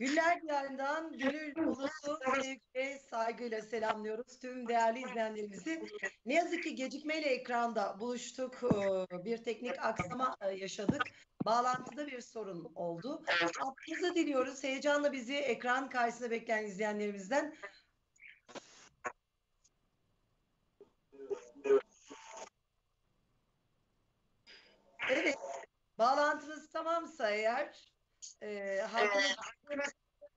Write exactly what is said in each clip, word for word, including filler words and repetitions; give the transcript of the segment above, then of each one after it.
Güller Diyarı'ndan gönül dolusu sevgi ve saygıyla selamlıyoruz tüm değerli izleyenlerimizi. Ne yazık ki gecikmeyle ekranda buluştuk. Ee, Bir teknik aksama e, yaşadık. Bağlantıda bir sorun oldu. Affınızı diliyoruz. Heyecanla bizi ekran karşısında bekleyen izleyenlerimizden. Evet, bağlantınız tamamsa eğer e, Hakan Hocam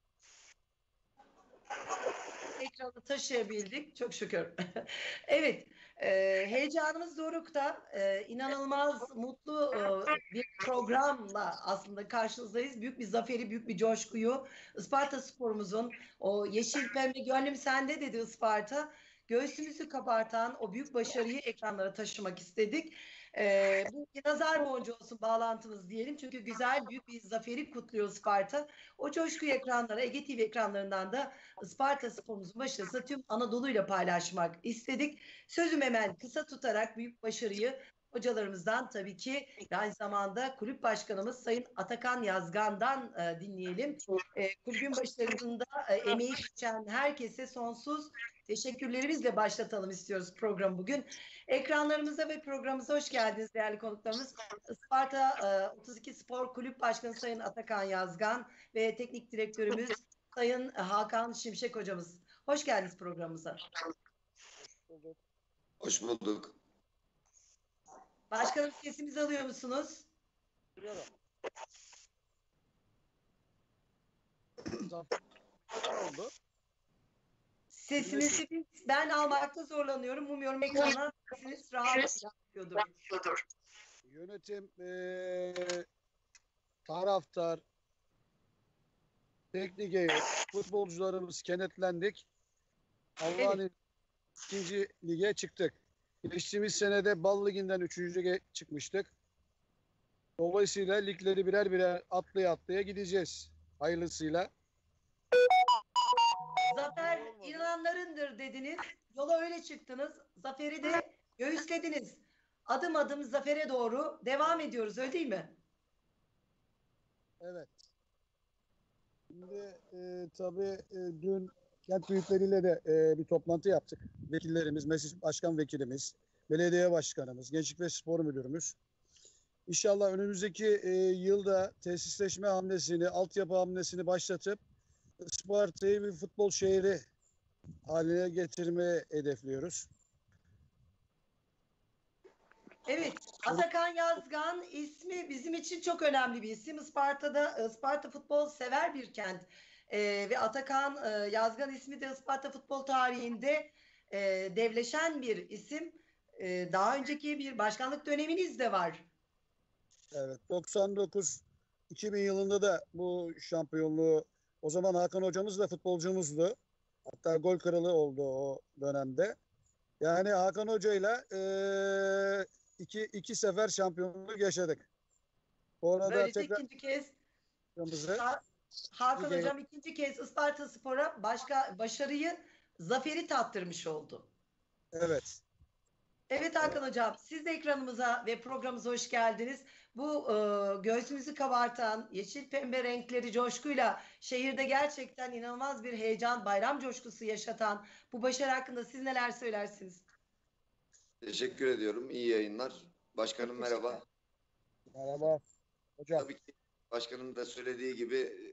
ekranı taşıyabildik. Çok şükür. Evet. E, heyecanımız dorukta. E, inanılmaz mutlu e, bir programla aslında karşınızdayız. Büyük bir zaferi, büyük bir coşkuyu Isparta sporumuzun o yeşil pembe gönlüm sende dedi Isparta. Göğsümüzü kabartan o büyük başarıyı ekranlara taşımak istedik. E, bu bir nazar boncuğu olsun bağlantımız diyelim. Çünkü güzel büyük bir zaferi kutluyor Isparta. O coşkuyu ekranlara, Ege T V ekranlarından da Isparta sporumuzun başarısı tüm Anadolu'yla paylaşmak istedik. Sözüm hemen kısa tutarak büyük başarıyı hocalarımızdan tabii ki aynı zamanda kulüp başkanımız Sayın Atakan Yazgan'dan e, dinleyelim. E, kulübün başarısında e, emeği geçen herkese sonsuz teşekkürlerimizle başlatalım istiyoruz programı bugün. Ekranlarımıza ve programımıza hoş geldiniz değerli konuklarımız. Isparta e, otuz iki Spor Kulüp Başkanı Sayın Atakan Yazgan ve teknik direktörümüz Sayın Hakan Şimşek hocamız. Hoş geldiniz programımıza. Bulduk. Hoş bulduk. Başkanım sesimizi alıyor musunuz? Biliyorum. Ne oldu? Sesinizi ben almakta zorlanıyorum. Umuyorum ekrandan sesiniz rahat yapıyordur. Yönetim, ee, taraftar, teknik heyet, futbolcularımız kenetlendik. Allah'ın Evet. ikinci lige çıktık. Geçtiğimiz senede Bal Ligi'nden üçüncü lige çıkmıştık. Dolayısıyla ligleri birer birer atlaya atlaya gideceğiz. Hayırlısıyla. Zafer inananlarındır dediniz. Yola öyle çıktınız. Zaferi de göğüslediniz. Adım adım zafere doğru devam ediyoruz öyle değil mi? Evet. Şimdi e, tabii e, dün kent büyükleriyle de e, bir toplantı yaptık. Vekillerimiz, meclis başkan vekilimiz, belediye başkanımız, gençlik ve spor müdürümüz. İnşallah önümüzdeki e, yılda tesisleşme hamlesini, altyapı hamlesini başlatıp Isparta'yı bir futbol şehri haline getirmeyi hedefliyoruz. Evet, Atakan Yazgan ismi bizim için çok önemli bir isim. Isparta'da Isparta futbol sever bir kent. Ee, ve Atakan e, Yazgan ismi de Isparta futbol tarihinde e, devleşen bir isim. E, daha önceki bir başkanlık döneminiz de var. Evet, doksan dokuz iki bin yılında da bu şampiyonluğu, o zaman Hakan hocamız da futbolcumuzdu. Hatta gol kralı oldu o dönemde. Yani Hakan hocayla e, iki, iki sefer şampiyonluk yaşadık. Orada Böylece tekrar ikinci kez hocamızı Ha- Hakan lige- Hocam ikinci kez Isparta Spor'a başka başarıyı, zaferi tattırmış oldu. evet. Evet Hakan Hocam, siz de ekranımıza ve programımıza hoş geldiniz. Bu e, göğsümüzü kabartan yeşil pembe renkleri coşkuyla şehirde gerçekten inanılmaz bir heyecan, bayram coşkusu yaşatan bu başarı hakkında siz neler söylersiniz? Teşekkür ediyorum. İyi yayınlar. Çok Başkanım teşekkürler. merhaba. Merhaba hocam. Tabii ki başkanım da söylediği gibi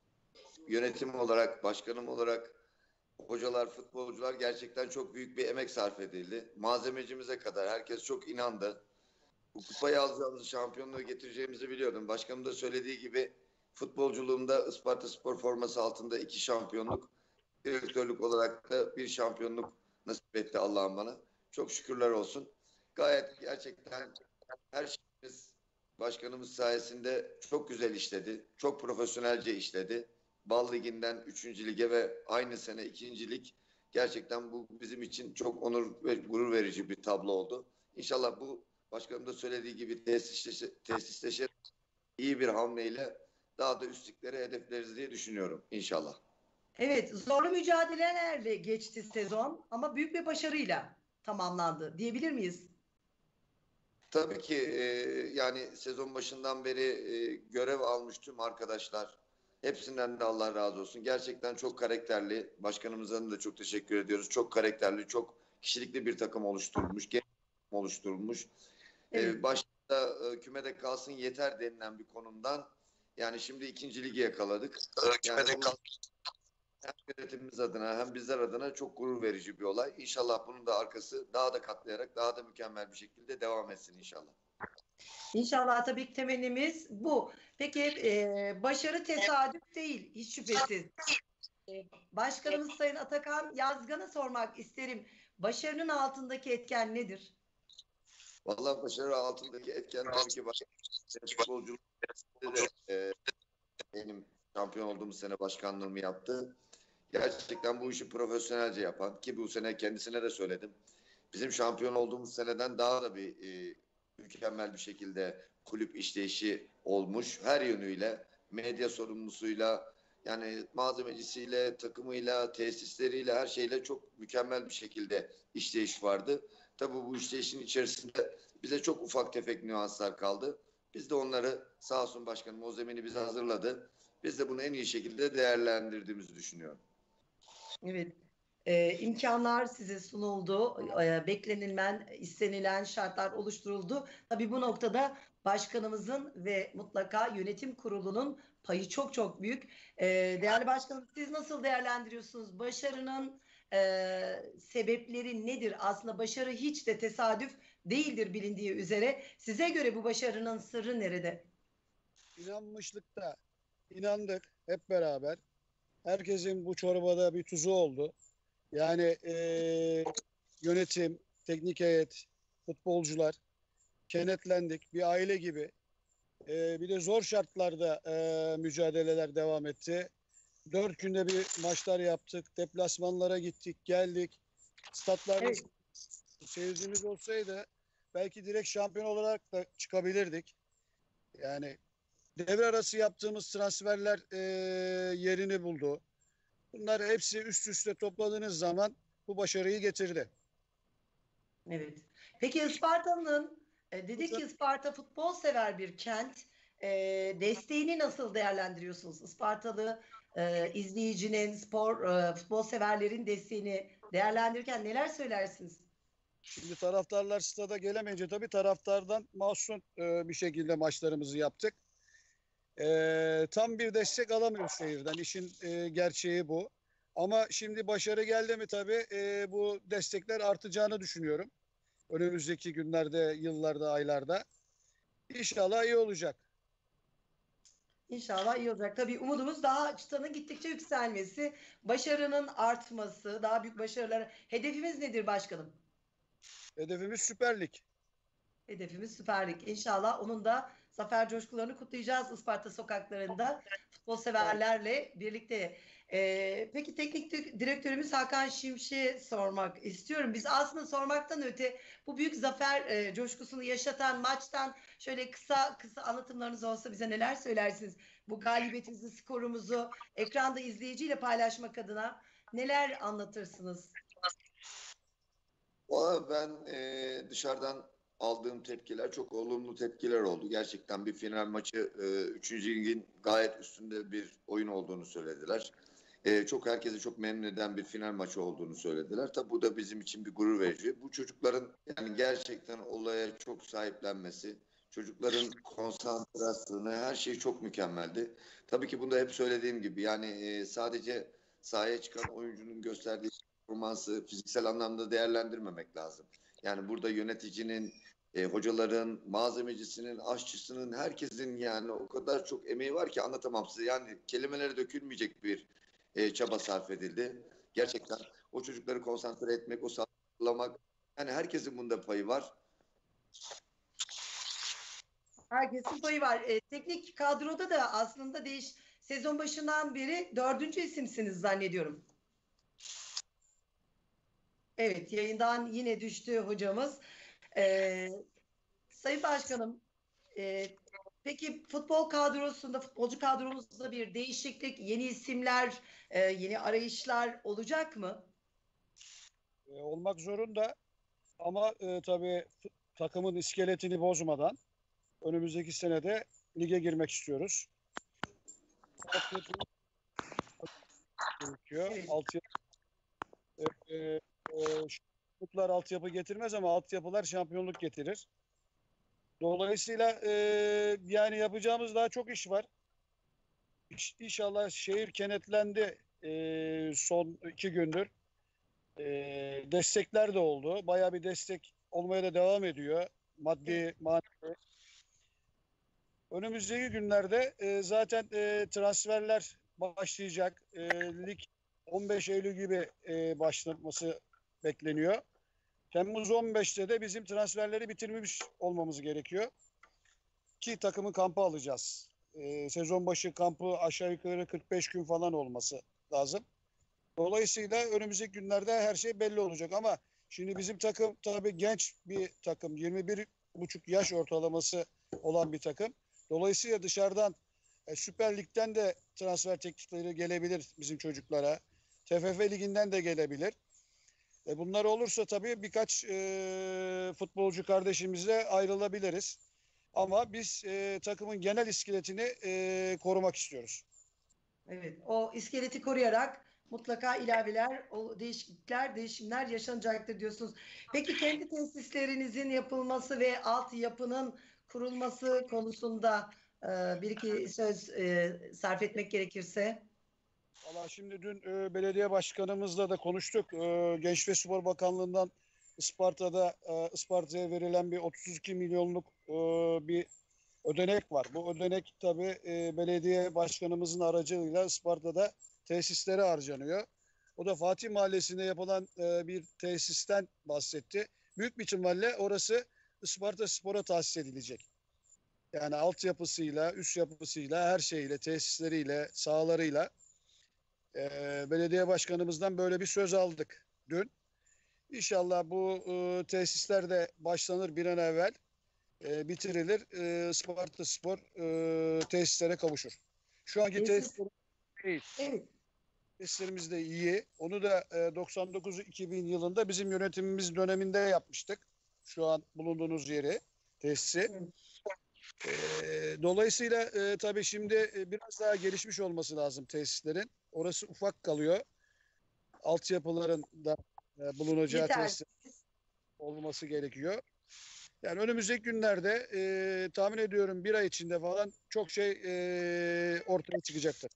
yönetim olarak, başkanım olarak hocalar, futbolcular gerçekten çok büyük bir emek sarf edildi. Malzemecimize kadar herkes çok inandı. Bu kupayı alacağımızı, şampiyonluğu getireceğimizi biliyordum. Başkanım da söylediği gibi futbolculuğumda Isparta Spor forması altında iki şampiyonluk, direktörlük olarak da bir şampiyonluk nasip etti Allah'ım bana. Çok şükürler olsun. Gayet gerçekten her şeyimiz başkanımız sayesinde çok güzel işledi. Çok profesyonelce işledi. Bal Ligi'nden üçüncü lige ve aynı sene ikinci lig. Gerçekten bu bizim için çok onur ve gurur verici bir tablo oldu. İnşallah bu başkanım da söylediği gibi tesisleşe, tesisleşe iyi bir hamleyle daha da üstlüklere hedefleriz diye düşünüyorum inşallah. Evet, zorlu mücadelelerle geçti sezon ama büyük bir başarıyla tamamlandı diyebilir miyiz? Tabii ki e, yani sezon başından beri e, görev almış tüm arkadaşlar, Hepsinden de Allah razı olsun. Gerçekten çok karakterli. Başkanımıza da çok teşekkür ediyoruz. Çok karakterli, çok kişilikli bir takım oluşturulmuş. Genç takım oluşturulmuş. Evet. Ee, başta e, kümede kalsın yeter denilen bir konumdan yani şimdi ikinci ligi yakaladık. Yani bu hem yönetimimiz adına hem bizler adına çok gurur verici bir olay. İnşallah bunun da arkası daha da katlayarak daha da mükemmel bir şekilde devam etsin inşallah. İnşallah tabii ki temennimiz bu. Peki e, başarı tesadüf değil hiç şüphesiz. E, Başkanımız Sayın Atakan Yazgan'a sormak isterim. Başarının altındaki etken nedir? Vallahi başarı altındaki etken tabii ki baş- futbolculuk de, e, benim şampiyon olduğumuz sene başkanlığımı yaptı. Gerçekten bu işi profesyonelce yapan ki bu sene kendisine de söyledim. Bizim şampiyon olduğumuz seneden daha da bir e, mükemmel bir şekilde kulüp işleyişi olmuş. Her yönüyle, medya sorumlusuyla, yani malzemecisiyle, takımıyla, tesisleriyle, her şeyle çok mükemmel bir şekilde işleyiş vardı. Tabii bu işleyişin içerisinde bize çok ufak tefek nüanslar kaldı. Biz de onları sağ olsun başkanım o zemini bize hazırladı. Biz de bunu en iyi şekilde değerlendirdiğimizi düşünüyorum. Evet. Ee, imkanlar size sunuldu. Ee, beklenilen, istenilen şartlar oluşturuldu. Tabii bu noktada başkanımızın ve mutlaka yönetim kurulunun payı çok çok büyük. Ee, değerli başkanım, siz nasıl değerlendiriyorsunuz? Başarının e, sebepleri nedir? Aslında başarı hiç de tesadüf değildir bilindiği üzere. Size göre bu başarının sırrı nerede? İnanmışlıkta inandık hep beraber. Herkesin bu çorbada bir tuzu oldu. Yani eee, yönetim, teknik heyet, futbolcular kenetlendik. Bir aile gibi. Eee, bir de zor şartlarda eee, mücadeleler devam etti. Dört günde bir maçlar yaptık. Deplasmanlara gittik, geldik. Statlarda Evet. seyircimiz olsaydı belki direkt şampiyon olarak da çıkabilirdik. Yani devre arası yaptığımız transferler eee, yerini buldu. Bunlar hepsi üst üste topladığınız zaman bu başarıyı getirdi. Evet. Peki Isparta'nın e, dedik ki Isparta futbol sever bir kent. E, desteğini nasıl değerlendiriyorsunuz? Ispartalı e, izleyicinin, spor, e, futbol severlerin desteğini değerlendirirken neler söylersiniz? Şimdi taraftarlar stada gelemeyince tabii taraftardan mahzun e, bir şekilde maçlarımızı yaptık. E, tam bir destek alamıyoruz şehirden. İşin e, gerçeği bu. Ama şimdi başarı geldi mi tabii e, bu destekler artacağını düşünüyorum. Önümüzdeki günlerde, yıllarda, aylarda. İnşallah iyi olacak. İnşallah iyi olacak. Tabii umudumuz daha çıtanın gittikçe yükselmesi, başarının artması, daha büyük başarılar. Hedefimiz nedir başkanım? Hedefimiz Süper Lig. Hedefimiz Süper Lig. İnşallah onun da zafer coşkularını kutlayacağız Isparta sokaklarında futbol severlerle birlikte. Ee, peki teknik direktörümüz Hakan Şimşek'e sormak istiyorum. Biz aslında sormaktan öte bu büyük zafer e, coşkusunu yaşatan maçtan şöyle kısa kısa anlatımlarınız olsa bize neler söylersiniz? Bu galibiyetimizi, skorumuzu ekranda izleyiciyle paylaşmak adına neler anlatırsınız? Valla ben e, dışarıdan aldığım tepkiler çok olumlu tepkiler oldu. Gerçekten bir final maçı e, üçüncü ligin gayet üstünde bir oyun olduğunu söylediler. E, çok herkese çok memnun eden bir final maçı olduğunu söylediler. Tabi bu da bizim için bir gurur verici. Bu çocukların yani gerçekten olaya çok sahiplenmesi, çocukların konsantrasyonu her şey çok mükemmeldi. Tabii ki bunu da hep söylediğim gibi yani e, sadece sahaya çıkan oyuncunun gösterdiği performansı fiziksel anlamda değerlendirmemek lazım. Yani burada yöneticinin, e, hocaların, malzemecisinin, aşçısının, herkesin yani o kadar çok emeği var ki anlatamam size. Yani kelimelere dökülmeyecek bir e, çaba sarf edildi. Gerçekten o çocukları konsantre etmek, o sağlamak, yani herkesin bunda payı var. Herkesin payı var. E, teknik kadroda da aslında değiş sezon başından beri dördüncü isimsiniz zannediyorum. Evet, yayından yine düştü hocamız. E, Sayın Başkanım, e, peki futbol kadrosunda, futbolcu kadromuzda bir değişiklik, yeni isimler, e, yeni arayışlar olacak mı? E, olmak zorunda ama e, tabii takımın iskeletini bozmadan önümüzdeki senede lige girmek istiyoruz. altyapı gerekiyor. Evet. Altyapı, e, e, şampiyonluklar altyapı getirmez ama altyapılar şampiyonluk getirir. Dolayısıyla e, yani yapacağımız daha çok iş var. İş- İnşallah şehir kenetlendi e, son iki gündür. E, destekler de oldu. Bayağı bir destek olmaya da devam ediyor. Maddi, manevi. Önümüzdeki günlerde e, zaten e, transferler başlayacak. E, lig on beş Eylül gibi e, başlaması bekleniyor. Temmuz on beşte de bizim transferleri bitirmiş olmamız gerekiyor. Ki takımın kampı alacağız. E, sezon başı kampı aşağı yukarı kırk beş gün falan olması lazım. Dolayısıyla önümüzdeki günlerde her şey belli olacak ama şimdi bizim takım tabii genç bir takım. yirmi bir buçuk yaş ortalaması olan bir takım. Dolayısıyla dışarıdan e, Süper Lig'den de transfer teklifleri gelebilir bizim çocuklara. T F F Ligi'nden de gelebilir. E, bunlar olursa tabii birkaç e, futbolcu kardeşimizle ayrılabiliriz. Ama biz e, takımın genel iskeletini e, korumak istiyoruz. Evet, o iskeleti koruyarak mutlaka ilaveler, o değişiklikler, değişimler yaşanacaktır diyorsunuz. Peki kendi tesislerinizin yapılması ve altyapının kurulması konusunda e, bir iki söz e, sarf etmek gerekirse? Valla şimdi dün e, belediye başkanımızla da konuştuk. E, Genç ve Spor Bakanlığı'ndan Isparta'da e, Isparta'ya verilen bir otuz iki milyonluk e, bir ödenek var. Bu ödenek tabii e, belediye başkanımızın aracılığıyla Isparta'da tesislere harcanıyor. O da Fatih Mahallesi'nde yapılan e, bir tesisten bahsetti. Büyük bir ihtimalle orası Isparta Spor'a tahsis edilecek. Yani altyapısıyla, üst yapısıyla, her şeyle, tesisleriyle, sahalarıyla e, belediye başkanımızdan böyle bir söz aldık dün. İnşallah bu e, tesisler de başlanır bir an evvel e, bitirilir. E, Sparta Spor e, tesislere kavuşur. Şu anki Tesis, tesislerimiz değil. evet, Tesislerimiz de iyi. Onu da e, doksan dokuz iki bin yılında bizim yönetimimiz döneminde yapmıştık. Şu an bulunduğunuz yeri, tesisi. evet. E, dolayısıyla e, tabii şimdi e, biraz daha gelişmiş olması lazım tesislerin. Orası ufak kalıyor. Altyapıların da e, bulunacağı Yeter. tesis olması gerekiyor. Yani önümüzdeki günlerde e, tahmin ediyorum bir ay içinde falan çok şey e, ortaya çıkacaktır.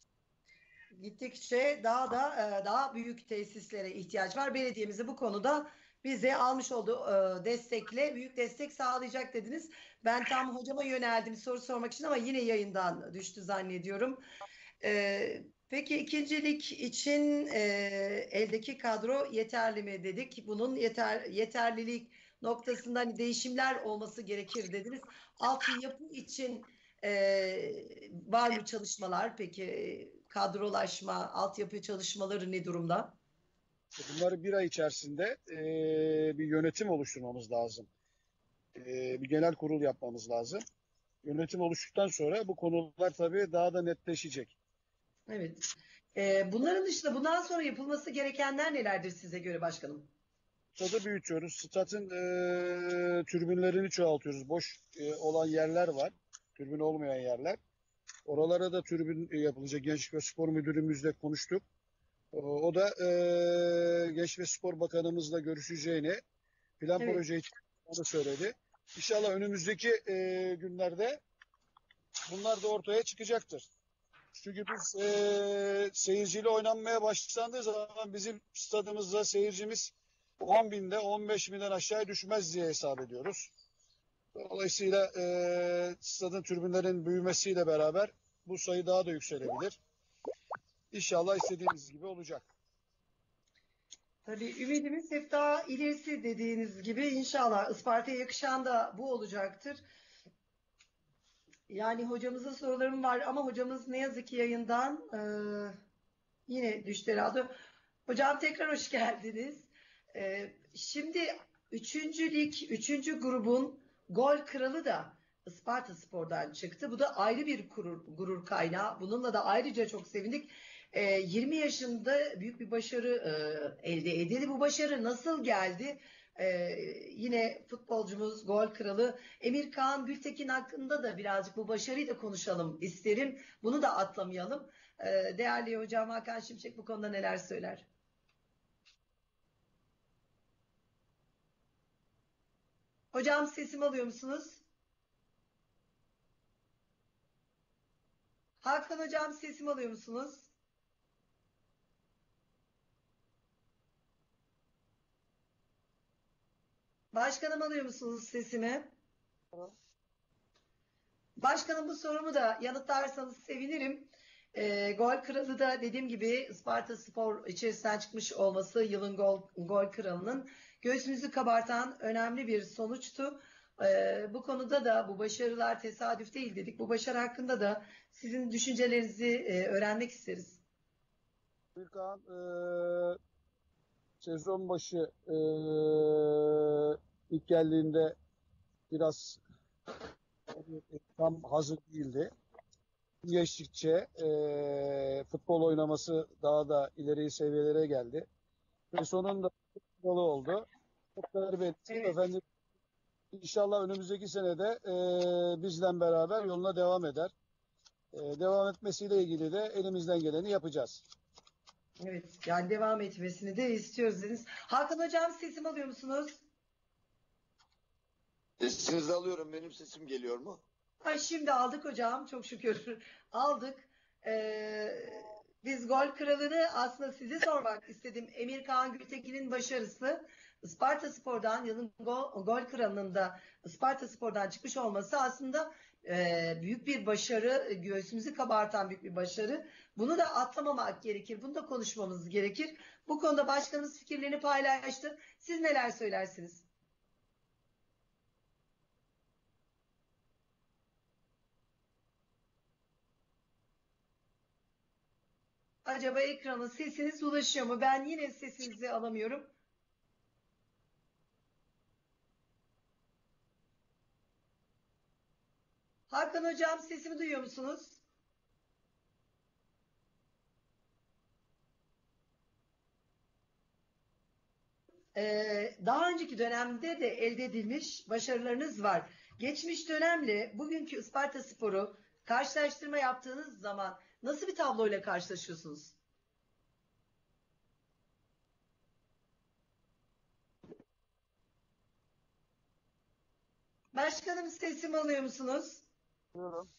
Gittikçe daha da e, daha büyük tesislere ihtiyaç var. Belediyemiz de bu konuda bize almış olduğu e, destekle büyük destek sağlayacak dediniz. Ben tam hocama yöneldim soru sormak için ama yine yayından düştü zannediyorum. E, peki ikincilik için e, eldeki kadro yeterli mi dedik? Bunun yeter yeterlilik noktasında hani değişimler olması gerekir dediniz. Altyapı için e, var mı çalışmalar? Peki kadrolaşma, altyapı çalışmaları ne durumda? Bunları bir ay içerisinde e, bir yönetim oluşturmamız lazım. E, bir genel kurul yapmamız lazım. Yönetim oluştuktan sonra bu konular tabii daha da netleşecek. Evet. E, bunların dışında bundan sonra yapılması gerekenler nelerdir size göre başkanım? Stadı büyütüyoruz. Stadın e, türbünlerini çoğaltıyoruz. Boş e, olan yerler var. Türbün olmayan yerler. Oralara da tribün yapılacak. Gençlik ve Spor Müdürümüzle konuştuk. O, o da e, Gençlik ve Spor Bakanımızla görüşeceğini, plan Evet. proje için onu söyledi. İnşallah önümüzdeki e, günlerde bunlar da ortaya çıkacaktır. Çünkü biz e, seyirciyle oynanmaya başlandığı zaman bizim stadımızda seyircimiz on binde on beş binden aşağıya düşmez diye hesap ediyoruz. Dolayısıyla e, stadın tribünlerin büyümesiyle beraber bu sayı daha da yükselebilir. İnşallah istediğimiz gibi olacak. Tabii ümidimiz hep daha ilerisi dediğiniz gibi inşallah Isparta'ya yakışan da bu olacaktır. Yani hocamıza sorularım var ama hocamız ne yazık ki yayından e, yine düştü herhalde. Hocam tekrar hoş geldiniz. E, şimdi üçüncü lig, üçüncü grubun gol kralı da Isparta Spor'dan çıktı. Bu da ayrı bir gurur, gurur kaynağı. Bununla da ayrıca çok sevindik. E, yirmi yaşında büyük bir başarı e, elde edildi. Bu başarı nasıl geldi? Ee, yine futbolcumuz, gol kralı Emir Kaan Gültekin hakkında da birazcık bu başarıyı da konuşalım isterim. Bunu da atlamayalım. Ee, değerli hocam Hakan Şimşek bu konuda neler söyler? Hocam sesimi alıyor musunuz? Hakan hocam sesimi alıyor musunuz? Başkanım alıyor musunuz sesimi? Başkanım bu sorumu da yanıtlarsanız sevinirim. E, gol kralı da dediğim gibi Isparta Spor içerisinden çıkmış olması yılın gol, gol kralının göğsümüzü kabartan önemli bir sonuçtu. E, bu konuda da bu başarılar tesadüf değil dedik. Bu başarı hakkında da sizin düşüncelerinizi e, öğrenmek isteriz. Gürkan, e, sezon başı e, ilk geldiğinde biraz tam hazır değildi. Geçtikçe e, futbol oynaması daha da ileri seviyelere geldi. Ve sonunda futbolu oldu. Çok belli. Evet. Efendim, İnşallah önümüzdeki senede e, bizle beraber yoluna devam eder. E, devam etmesiyle ilgili de elimizden geleni yapacağız. Evet, yani devam etmesini de istiyoruz dediniz. Hakan hocam sesim alıyor musunuz? Sesinizi alıyorum. Benim sesim geliyor mu? Ha, şimdi aldık hocam. Çok şükür aldık. Ee, biz gol kralını aslında size sormak istedim. Emir Kaan Gültekin'in başarısı Isparta Spor'dan yılın gol, gol kralının da Isparta Spor'dan çıkmış olması aslında e, büyük bir başarı. Göğsümüzü kabartan büyük bir başarı. Bunu da atlamamak gerekir. Bunu da konuşmamız gerekir. Bu konuda başkanımız fikirlerini paylaştı. Siz neler söylersiniz? Acaba ekrana sesiniz ulaşıyor mu? Ben yine sesinizi alamıyorum. Hakan hocam sesimi duyuyor musunuz? Ee, daha önceki dönemde de elde edilmiş başarılarınız var. Geçmiş dönemle bugünkü Ispartaspor'u karşılaştırma yaptığınız zaman nasıl bir tabloyla karşılaşıyorsunuz? Başkanım sesimi alıyor musunuz? Buyurun.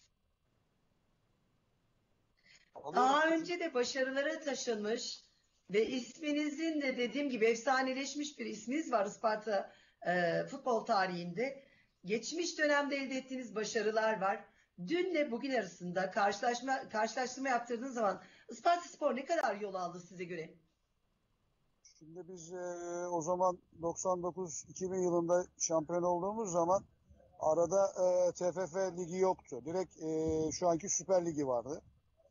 Daha önce de başarılara taşınmış ve isminizin de dediğim gibi efsaneleşmiş bir isminiz var Isparta e, futbol tarihinde. Geçmiş dönemde elde ettiğiniz başarılar var. Dünle bugün arasında karşılaşma karşılaştırma yaptırdığınız zaman Ispartaspor ne kadar yol aldı size göre? Şimdi biz e, o zaman doksan dokuz iki bin yılında şampiyon olduğumuz zaman arada e, T F F ligi yoktu. Direkt e, şu anki Süper Ligi vardı.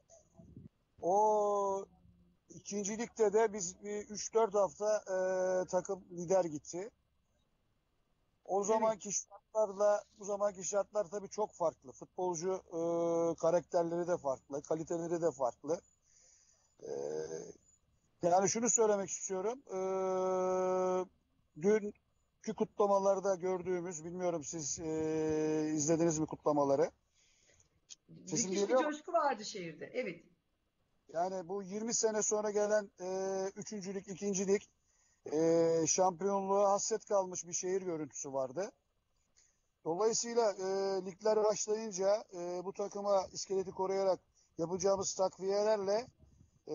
O ikinci ligde de biz bir üç dört hafta e, takım lider gitti. O zamanki şartlarla bu zamanki şartlar tabii çok farklı. Futbolcu e, karakterleri de farklı, kaliteleri de farklı. E, yani şunu söylemek istiyorum. E, dünkü kutlamalarda gördüğümüz, bilmiyorum siz e, izlediniz mi kutlamaları? Sesim Müthiş bir geliyor mu? coşku vardı şehirde. Evet. Yani bu yirmi sene sonra gelen e, üçüncülük, ikincilik e, şampiyonluğa hasret kalmış bir şehir görüntüsü vardı. Dolayısıyla e, ligler başlayınca e, bu takıma iskeleti koruyarak yapacağımız takviyelerle e,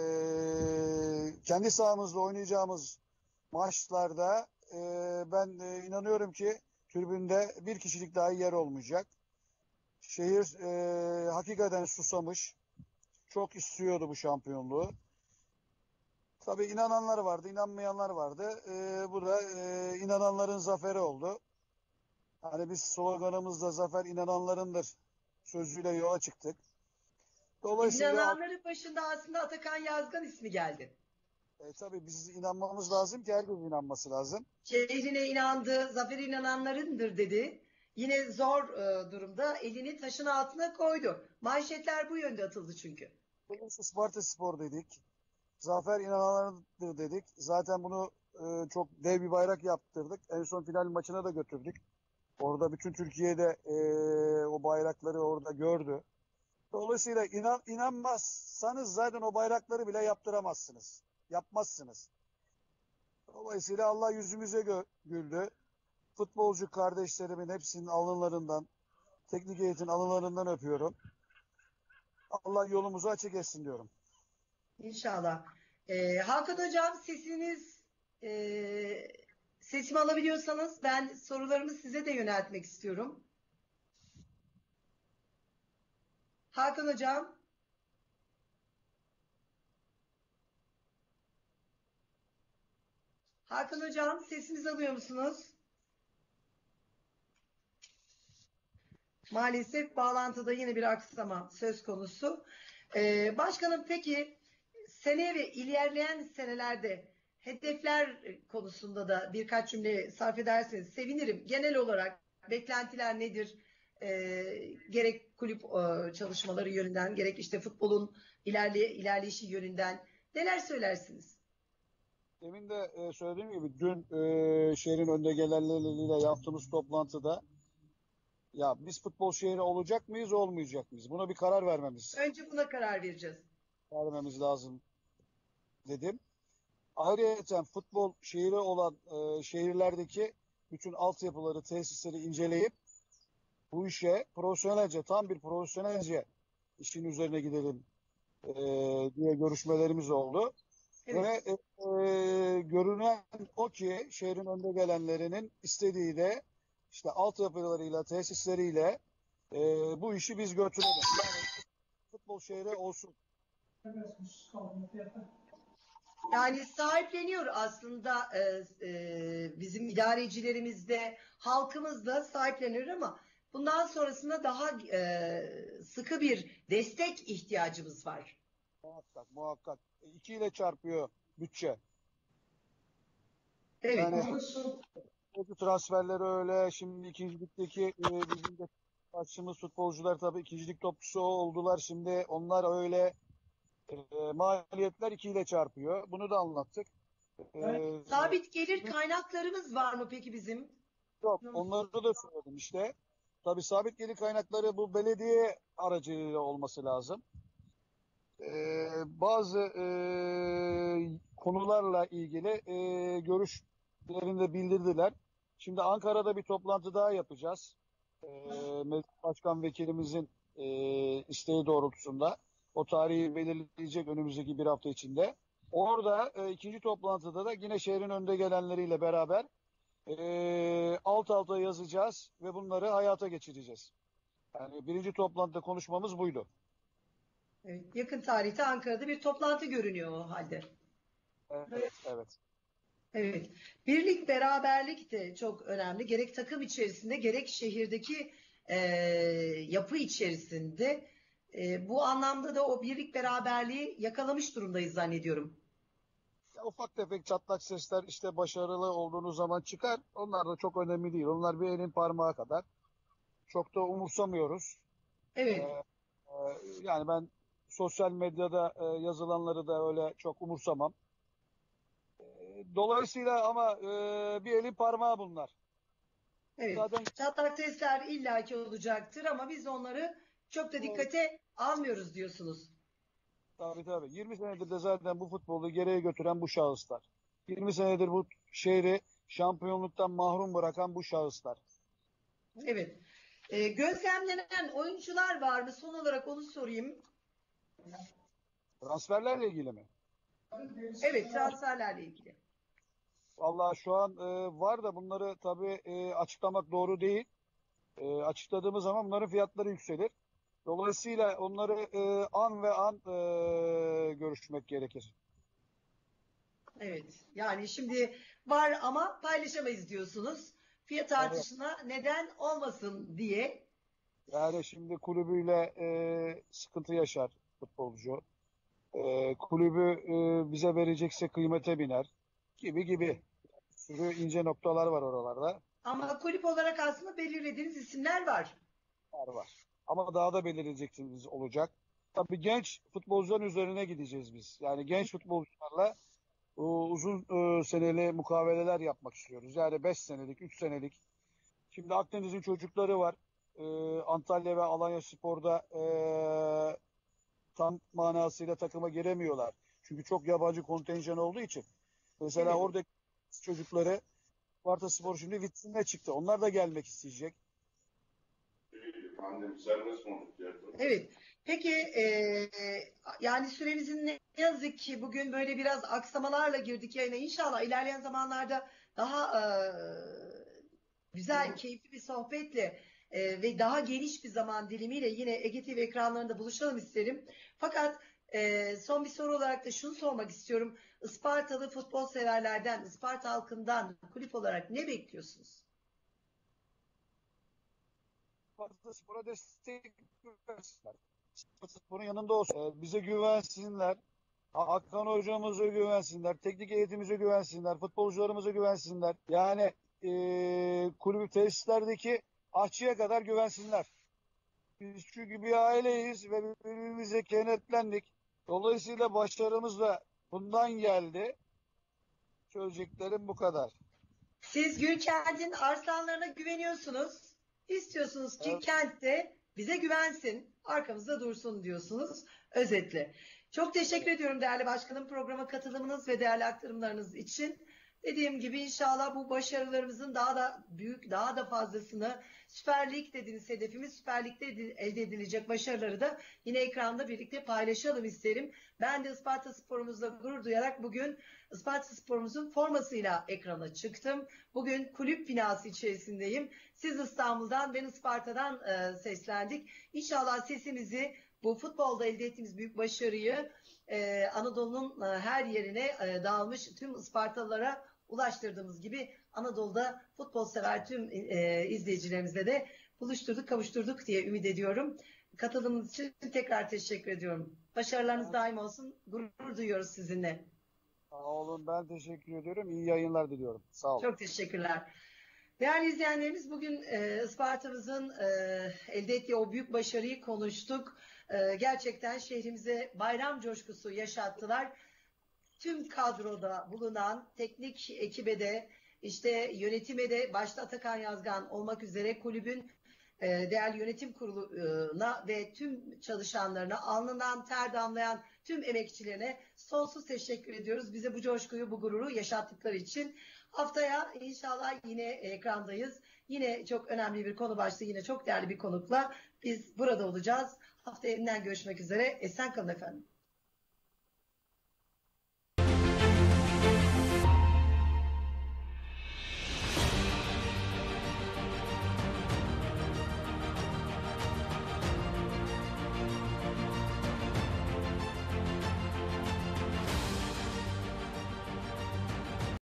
kendi sahamızda oynayacağımız maçlarda e, ben e, inanıyorum ki tribünde bir kişilik dahi yer olmayacak. Şehir e, hakikaten susamış. Çok istiyordu bu şampiyonluğu. Tabii inananlar vardı, inanmayanlar vardı. E, bu da e, inananların zaferi oldu. Hani biz sloganımızda zafer inananlarındır sözüyle yola çıktık. Dolayısıyla İnananların başında aslında Atakan Yazgan ismi geldi. e, tabii biz inanmamız lazım ki herkes inanması lazım. Şehrine inandı, zafer inananlarındır dedi. Yine zor e, durumda elini taşın altına koydu. Manşetler bu yönde atıldı çünkü. Dolayısıyla Sparta Spor dedik. Zafer inananlarındır dedik. Zaten bunu e, çok dev bir bayrak yaptırdık. En son final maçına da götürdük. Orada bütün Türkiye'de e, o bayrakları orada gördü. Dolayısıyla inan, inanmazsanız zaten o bayrakları bile yaptıramazsınız. Yapmazsınız. Dolayısıyla Allah yüzümüze gö- güldü. Futbolcu kardeşlerimin hepsinin alınlarından, teknik eğitim alınlarından öpüyorum. Allah yolumuzu açık etsin diyorum. İnşallah. Ee, Hakan Hocam sesiniz e, sesimi alabiliyorsanız ben sorularımı size de yöneltmek istiyorum. Hakan Hocam. Hakan Hocam sesimizi alıyor musunuz? Maalesef bağlantıda yine bir aksama söz konusu. Ee, başkanım peki seneye ve ilerleyen senelerde hedefler konusunda da birkaç cümle sarf ederseniz sevinirim. Genel olarak beklentiler nedir? Ee, gerek kulüp e, çalışmaları yönünden, gerek işte futbolun ilerley ilerleyişi yönünden neler söylersiniz? Demin de e, söylediğim gibi dün e, şehrin önde gelenleriyle yaptığımız toplantıda ya biz futbol şehri olacak mıyız, olmayacak mıyız? Buna bir karar vermemiz, Önce buna karar vereceğiz. vermemiz lazım dedim. Ayrıca futbol şehri olan e, şehirlerdeki bütün altyapıları, tesisleri inceleyip bu işe profesyonelce, tam bir profesyonelce işin üzerine gidelim e, diye görüşmelerimiz oldu. Evet. Ve e, e, görünen o ki şehrin önde gelenlerinin istediği de işte altyapılarıyla, tesisleriyle e, bu işi biz götürelim. Yani futbol şehri olsun. Yani sahipleniyor aslında e, e, bizim idarecilerimiz de halkımız da sahipleniyor ama bundan sonrasında daha e, sıkı bir destek ihtiyacımız var. Muhakkak, muhakkak. E, İki ile çarpıyor bütçe. Evet. Yani bu transferleri öyle. Şimdi ikincilikteki e, bizim de başımız futbolcular tabii ikincilik topçusu oldular. Şimdi onlar öyle e, maliyetler iki ile çarpıyor. Bunu da anlattık. E, Sabit gelir kaynaklarımız var mı peki bizim? Yok, onları da söyledim işte. Tabii sabit gelir kaynakları bu belediye aracılığıyla olması lazım. Ee, bazı e, konularla ilgili e, görüşlerini de bildirdiler. Şimdi Ankara'da bir toplantı daha yapacağız. Ee, Meclis Başkan Vekilimizin e, isteği doğrultusunda. O tarihi belirleyecek önümüzdeki bir hafta içinde. Orada e, ikinci toplantıda da yine şehrin önde gelenleriyle beraber e, alt alta yazacağız ve bunları hayata geçireceğiz. Yani birinci toplantıda konuşmamız buydu. Evet, yakın tarihte Ankara'da bir toplantı görünüyor o halde. Evet, evet. Evet. Birlik, beraberlik de çok önemli. Gerek takım içerisinde, gerek şehirdeki e, yapı içerisinde. E, bu anlamda da o birlik, beraberliği yakalamış durumdayız zannediyorum. Ya ufak tefek çatlak sesler işte başarılı olduğunuz zaman çıkar. Onlar da çok önemli değil. Onlar bir elin parmağı kadar. Çok da umursamıyoruz. Ee, Evet. e, yani ben sosyal medyada e, yazılanları da öyle çok umursamam. E, dolayısıyla ama e, bir elin parmağı bunlar. Evet. Zaten Çatlak sesler illaki olacaktır ama biz onları çok da dikkate almıyoruz diyorsunuz. tabii tabii. yirmi senedir de zaten bu futbolu geriye götüren bu şahıslar. yirmi senedir bu şehri şampiyonluktan mahrum bırakan bu şahıslar. Evet. E, gözlemlenen oyuncular var mı? Son olarak onu sorayım. Transferlerle ilgili mi? Evet, transferlerle ilgili. Vallahi şu an e, var da bunları tabii e, açıklamak doğru değil. E, açıkladığımız zaman bunların fiyatları yükselir. Dolayısıyla onları e, an ve an e, görüşmek gerekir. Evet. Yani şimdi var ama paylaşamayız diyorsunuz. Fiyat Evet. artışına neden olmasın diye. Yani şimdi kulübüyle e, sıkıntı yaşar futbolcu. E, kulübü e, bize verecekse kıymete biner gibi gibi. Sürü ince noktalar var oralarda. Ama kulüp olarak aslında belirlediğiniz isimler var. Var var. Ama daha da belirleyeceksiniz olacak. Tabii genç futbolcuların üzerine gideceğiz biz. Yani genç futbolcularla o, uzun e, seneli mukaveleler yapmak istiyoruz. Yani beş senelik, üç senelik. Şimdi Akdeniz'in çocukları var. E, Antalya ve Alanya Spor'da e, tam manasıyla takıma giremiyorlar. Çünkü çok yabancı kontenjan olduğu için. Mesela Evet. oradaki çocukları Sparta Spor şimdi vitrine çıktı. Onlar da gelmek isteyecek. Evet. Peki e, yani süremizin ne yazık ki bugün böyle biraz aksamalarla girdik yayına. İnşallah ilerleyen zamanlarda daha e, güzel, keyifli bir sohbetle e, ve daha geniş bir zaman dilimiyle yine Ege T V ekranlarında buluşalım isterim. Fakat e, son bir soru olarak da şunu sormak istiyorum. Ispartalı futbol severlerden, Isparta halkından kulüp olarak ne bekliyorsunuz? Sparta Spor'a destek versinler. Sparta Spor'un yanında olsun. Ee, bize güvensinler. Hakan hocamıza güvensinler. Teknik eğitimimize güvensinler. Futbolcularımıza güvensinler. Yani e, kulübü tesislerdeki ahçıya kadar güvensinler. Biz çünkü bir aileyiz ve birbirimize kenetlendik. Dolayısıyla başarımız da bundan geldi. Söyleyeceklerim bu kadar. Siz Gülkent'in arslanlarına güveniyorsunuz. İstiyorsunuz ki Evet. kent de bize güvensin, arkamızda dursun diyorsunuz özetle. Çok teşekkür ediyorum değerli başkanım programa katılımınız ve değerli aktarımlarınız için. Dediğim gibi inşallah bu başarılarımızın daha da büyük, daha da fazlasını Süper Lig dediğiniz hedefimiz Süper Lig'de elde edilecek başarıları da yine ekranda birlikte paylaşalım isterim. Ben de Isparta Spor'umuzla gurur duyarak bugün Isparta Spor'umuzun formasıyla ekrana çıktım. Bugün kulüp binası içerisindeyim. Siz İstanbul'dan, ben Isparta'dan e, seslendik. İnşallah sesimizi bu futbolda elde ettiğimiz büyük başarıyı e, Anadolu'nun e, her yerine e, dağılmış tüm Ispartalılara ulaştırdığımız gibi Anadolu'da futbol sever tüm e, izleyicilerimizle de buluşturduk, kavuşturduk diye ümit ediyorum. Katılımınız için tekrar teşekkür ediyorum. Başarılarınız daim olsun. Gurur duyuyoruz sizinle. Sağ olun, ben teşekkür ediyorum. İyi yayınlar diliyorum. Sağ olun. Çok teşekkürler. Değerli izleyenlerimiz bugün e, Isparta'mızın e, elde ettiği o büyük başarıyı konuştuk. E, gerçekten şehrimize bayram coşkusu yaşattılar. Tüm kadroda bulunan teknik ekibe de işte yönetime de başta Atakan Yazgan olmak üzere kulübün e, değerli yönetim kuruluna ve tüm çalışanlarına, alnından ter damlayan tüm emekçilerine sonsuz teşekkür ediyoruz. Bize bu coşkuyu, bu gururu yaşattıkları için. Haftaya inşallah yine ekrandayız. Yine çok önemli bir konu başlığı, yine çok değerli bir konukla biz burada olacağız. Haftaya yeniden görüşmek üzere. Esen kalın efendim.